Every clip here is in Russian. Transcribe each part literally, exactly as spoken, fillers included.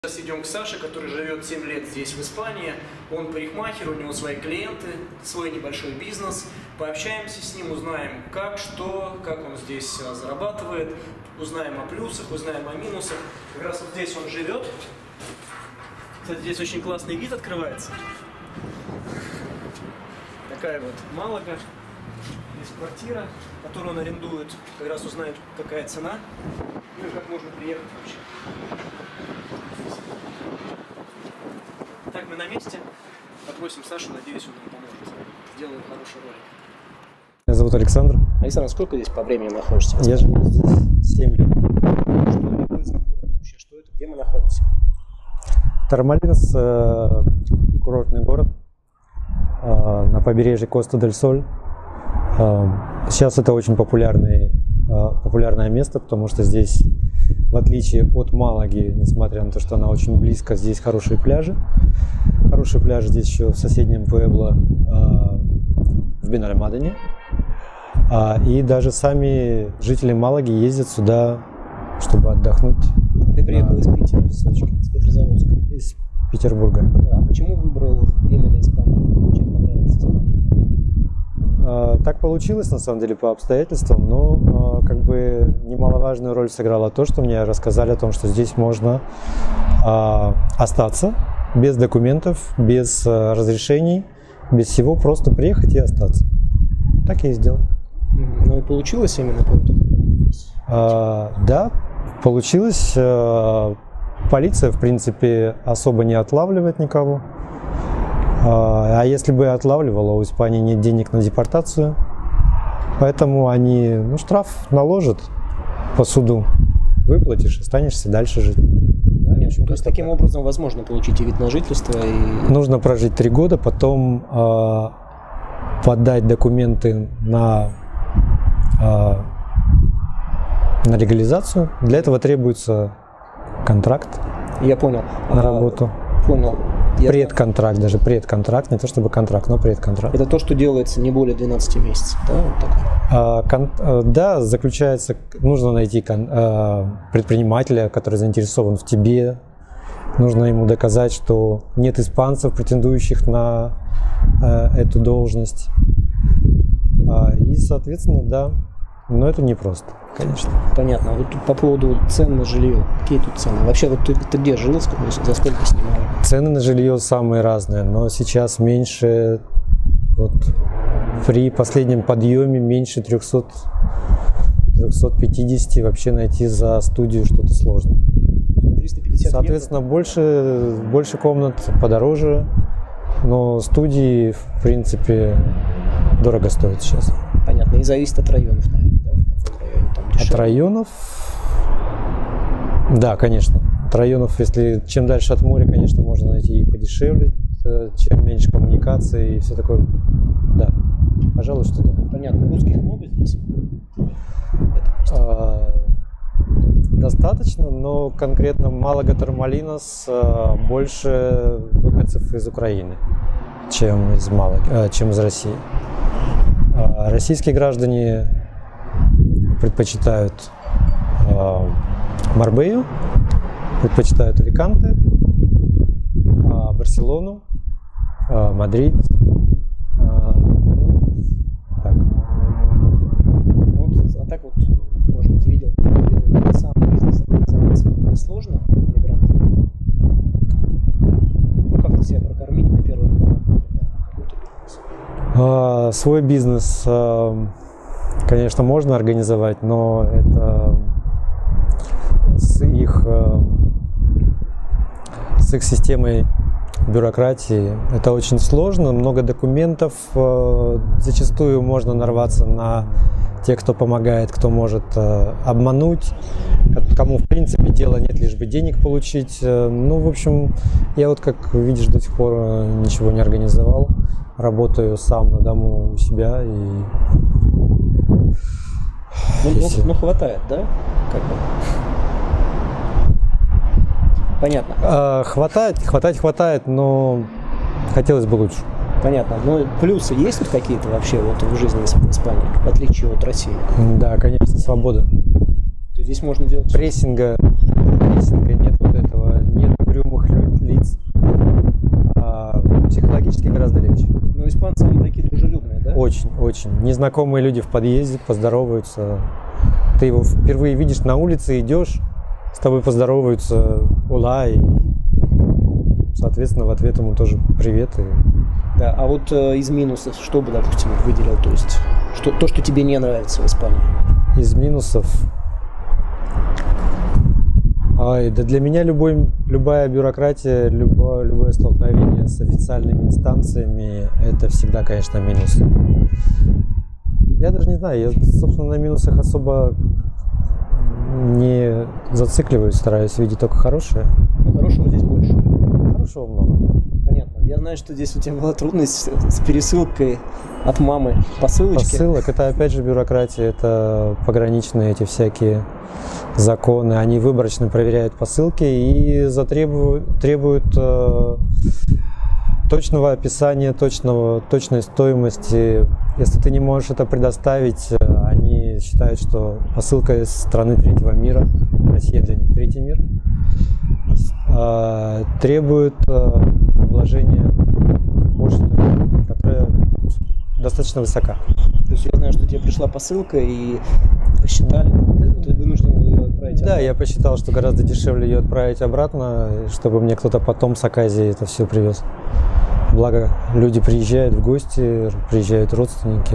Сейчас идем к Саше, который живет семь лет здесь, в Испании. Он парикмахер, у него свои клиенты, свой небольшой бизнес. Пообщаемся с ним, узнаем, как, что, как он здесь зарабатывает. Узнаем о плюсах, узнаем о минусах. Как раз вот здесь он живет. Кстати, здесь очень классный вид открывается. Такая вот Малага. Здесь квартира, которую он арендует. Как раз узнаем, какая цена. Ну и как можно приехать вообще. Так, мы на месте. Попросим Сашу, надеюсь, он нам поможет. Сделаем хороший ролик. Меня зовут Александр. Александр, сколько здесь по времени находишься? Я живу здесь семь лет. Что такое за город вообще? Что это? Где мы находимся? Тормалинос, э, курортный город э, на побережье Коста-дель-Соль. Э, сейчас это очень популярный, э, популярное место, потому что здесь, в отличие от Малаги, несмотря на то, что она очень близко, здесь хорошие пляжи. Хорошие пляжи здесь еще в соседнем Пуэбло, э, в Бенальмадене. А, и даже сами жители Малаги ездят сюда, чтобы отдохнуть. Ты приехал из Питера, из Петрозаводска. Из Петербурга. Да. Почему выбрал именно Испанию? Чем понравилась Испания? А, так получилось, на самом деле, по обстоятельствам, но а, как бы немаловажную роль сыграло то, что мне рассказали о том, что здесь можно а, остаться без документов, без а, разрешений, без всего, просто приехать и остаться. Так я и сделал. Ну и получилось именно по итогу? А, да, получилось. А, полиция, в принципе, особо не отлавливает никого. А, а если бы отлавливала, у Испании нет денег на депортацию. Поэтому они, ну, штраф наложат по суду, выплатишь, останешься дальше жить. Конечно. То есть таким образом возможно получить и вид на жительство, и... Нужно прожить три года, потом э, подать документы на, э, на легализацию. Для этого требуется контракт. Я понял. На работу. А, понял. Предконтракт, даже предконтракт, не то чтобы контракт, но предконтракт. Это то, что делается не более двенадцати месяцев, да? Вот так? а, кон, да, заключается, нужно найти кон, а, предпринимателя, который заинтересован в тебе. Нужно ему доказать, что нет испанцев, претендующих на а, эту должность. А, и, соответственно, да, но это непросто, конечно. Понятно. Вот тут по поводу цен на жилье. Какие тут цены? Вообще, вот ты, ты где жил, сколько, за сколько снимал? Цены на жилье самые разные, но сейчас меньше, вот при последнем подъеме меньше трёхсот — трёхсот пятидесяти вообще найти за студию что-то сложно. триста пятьдесят Соответственно, евро? больше, больше комнат подороже, но студии, в принципе, дорого стоят сейчас. Понятно. И зависит от районов, наверное, да? В каком районе там дешевле? От районов? Да, конечно. От районов, если чем дальше от моря, конечно, можно найти и подешевле, чем меньше коммуникаций и все такое. Да, пожалуй, что да. Понятно. Русских много здесь? А, достаточно, но конкретно Малага, Тормалинос а, больше выходцев из Украины, чем из Малаги, а, чем из России. А, российские граждане предпочитают а, Марбею, предпочитают Аликанте, а, Барселону, а, Мадрид. А, так. Вот, а так вот, может быть, видел, сам бизнес организоваться сложно мигрантам? Ну, как-то себя прокормить на первых порах, например, какой-то бизнес? А, свой бизнес, а, конечно, можно организовать, но это с их, а, с их системой бюрократии это очень сложно, много документов, а, зачастую можно нарваться на тех, кто помогает, кто может а, обмануть, кому в принципе дела нет, лишь бы денег получить. Ну, в общем, я вот, как видишь, до сих пор ничего не организовал, работаю сам на дому у себя и... Ну, ну, ну хватает, да? Как бы. Понятно. А, хватает, хватать хватает, но хотелось бы лучше. Понятно. Но плюсы есть тут какие-то вообще вот в жизни в Испании, в отличие от России? Да, конечно, свобода. То здесь можно делать... Прессинга, прессинга нет вот этого, нет очень-очень. Незнакомые люди в подъезде поздороваются. Ты его впервые видишь на улице, идешь, с тобой поздороваются, ула, и, соответственно, в ответ ему тоже привет. И... Да, а вот э, из минусов, что бы, допустим, выделил, то есть что, то, что тебе не нравится в Испании? Из минусов... Ай, да для меня любой, любая бюрократия, любое, любое столкновение с официальными инстанциями, это всегда, конечно, минус. Я даже не знаю, я, собственно, на минусах особо не зацикливаюсь, стараюсь видеть только хорошее. Но хорошего здесь больше. Хорошего много. Понятно. Я знаю, что здесь у тебя была трудность с пересылкой от мамы посылочки. Посылок, это опять же бюрократия, это пограничные эти всякие законы. Они выборочно проверяют посылки и затребуют, требуют э, точного описания, точного, точной стоимости. Если ты не можешь это предоставить, они считают, что посылка из страны третьего мира, Россия для них третий мир, э, требуют э, обложения пошлиной, которая достаточно высока. То есть я знаю, что тебе пришла посылка и посчитали, ты вынужден был ее отправить обратно. Да, я посчитал, что гораздо дешевле ее отправить обратно, чтобы мне кто-то потом с Аказии это все привез. Благо, люди приезжают в гости, приезжают родственники.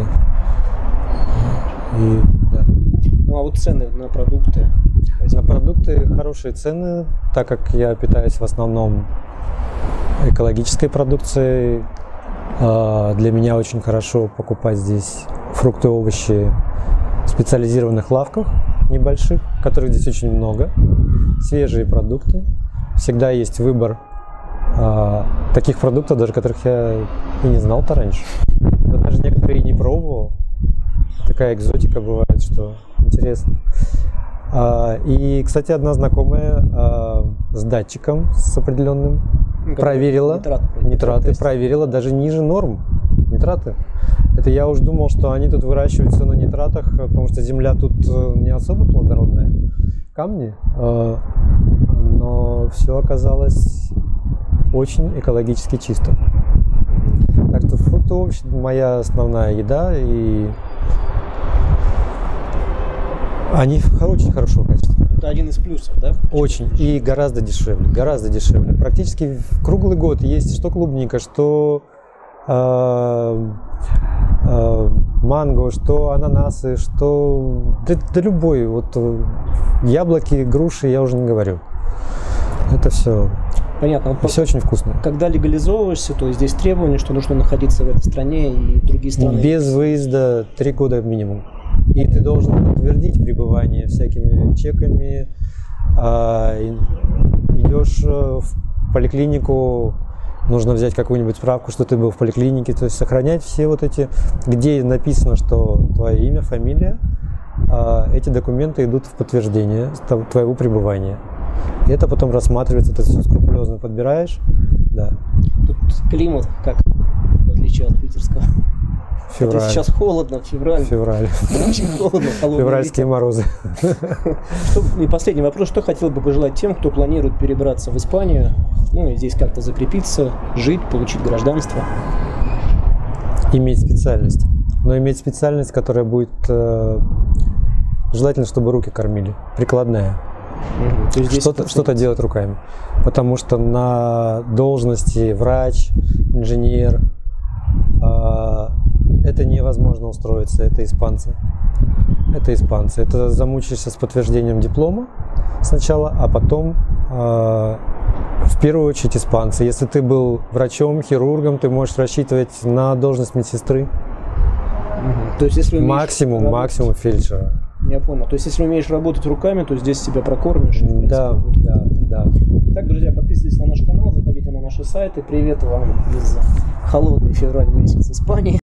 И, да. Ну а вот цены на продукты? На продукты хорошие цены, так как я питаюсь в основном экологической продукцией. Для меня очень хорошо покупать здесь фрукты, овощи в специализированных лавках небольших, которых здесь очень много. Свежие продукты. Всегда есть выбор а, таких продуктов, даже которых я и не знал-то раньше. Да даже некоторые и не пробовал. Такая экзотика бывает, что интересно. А, и, кстати, одна знакомая а, с датчиком, с определенным, ну, проверила нитрат, нитраты, проверила даже ниже норм нитраты. Это я уж думал, что они тут выращивают все на нитратах, потому что земля тут не особо плодородная, камни, но все оказалось очень экологически чисто. Так что фрукты, овощи моя основная еда, и они очень хорошего качества. Это один из плюсов, да? Очень. И гораздо дешевле, гораздо дешевле. Практически круглый год есть что клубника, что э, э, манго, что ананасы, что да, да любой. Вот яблоки, груши, я уже не говорю. Это все. Понятно. Вот все очень вкусно. Когда легализовываешься, то здесь требование, что нужно находиться в этой стране и другие страны. Без выезда три года минимум. И ты должен подтвердить пребывание всякими чеками. А, идешь в поликлинику, нужно взять какую-нибудь справку, что ты был в поликлинике. То есть сохранять все вот эти, где написано, что твое имя, фамилия, а, эти документы идут в подтверждение твоего пребывания. И это потом рассматривается, ты все скрупулезно подбираешь. Да. Тут климат как, в отличие от питерского? Февраль. Это сейчас холодно, февраль. Февраль. Очень холодно, холодно. Февральские морозы. Что, и последний вопрос. Что хотел бы пожелать тем, кто планирует перебраться в Испанию, ну и здесь как-то закрепиться, жить, получить гражданство? Иметь специальность. Но иметь специальность, которая будет... Э, желательно, чтобы руки кормили. Прикладная. Угу. Что-то, что-то делать руками. Потому что на должности врач, инженер... Э, это невозможно устроиться, это испанцы. Это испанцы. Это замучаешься с подтверждением диплома сначала, а потом э, в первую очередь испанцы. Если ты был врачом, хирургом, ты можешь рассчитывать на должность медсестры. Угу. То есть, если максимум, работать... максимум фельдшера. Я понял. То есть, если умеешь работать руками, то здесь себя прокормишь. Да, да, да. Так, друзья, подписывайтесь на наш канал, заходите на наши сайты. Привет вам из холодный февраль месяц Испании.